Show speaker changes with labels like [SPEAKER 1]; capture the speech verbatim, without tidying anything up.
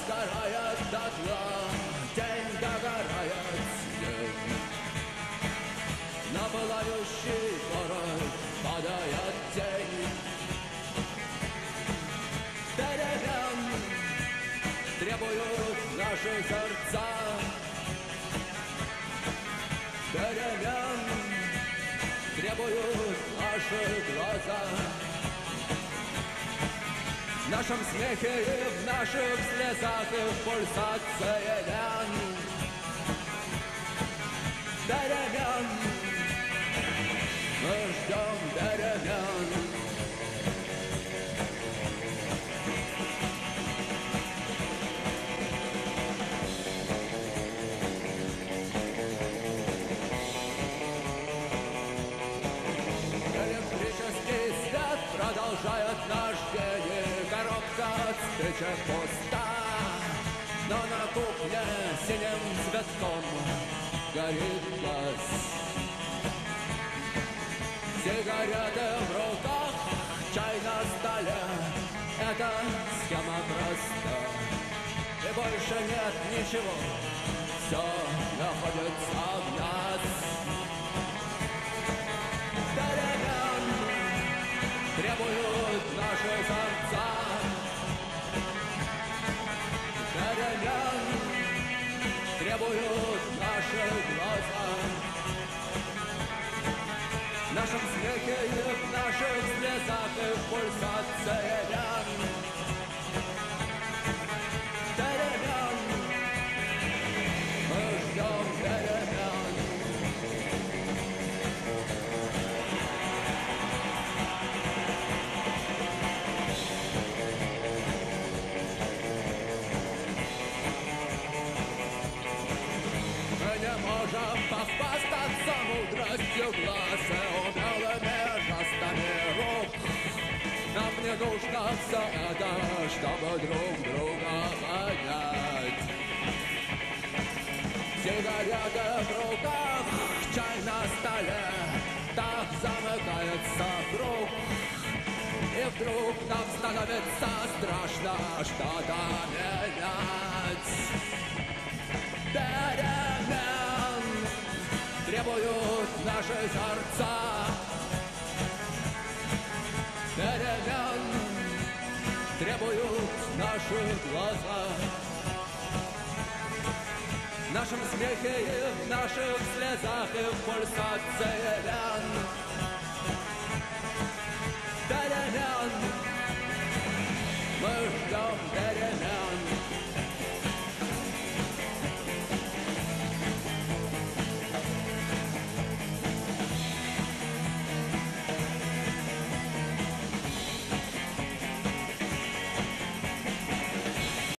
[SPEAKER 1] сгорает дотла, день догорает день. На пылающий город падает тень. Деревян требуют наши сердца, деревян требуют наши глаза. В нашем смехе и в наших слезах и в пульсации лян. Деревян, мы ждем деревян. Электрический свет продолжает наш день. Коробка от спичек пуста, но на кухне синим цветком горит газ. Сигареты в руках, чай на столе. Эта схема проста, и больше нет ничего. Все находится в нас. Деревян требуют наши сердца, деревян требуют наши глаза. В нашем смехе и в наших слезах и в пульсации лян. Деревян, мы ждем деревян. Мы не можем похвастаться мудростью глаз и умелыми жестами рук. Нам не нужно все это, чтобы друг друга понять. Сигареты в руках, чай на столе, так замыкается круг. И вдруг нам становится страшно что-то менять. Деревян требуют наши сердца, деревян требуют наши глаза. В нашем смехе и в наших слезах и в пульсации лян. Деревян, мы ждем деревян.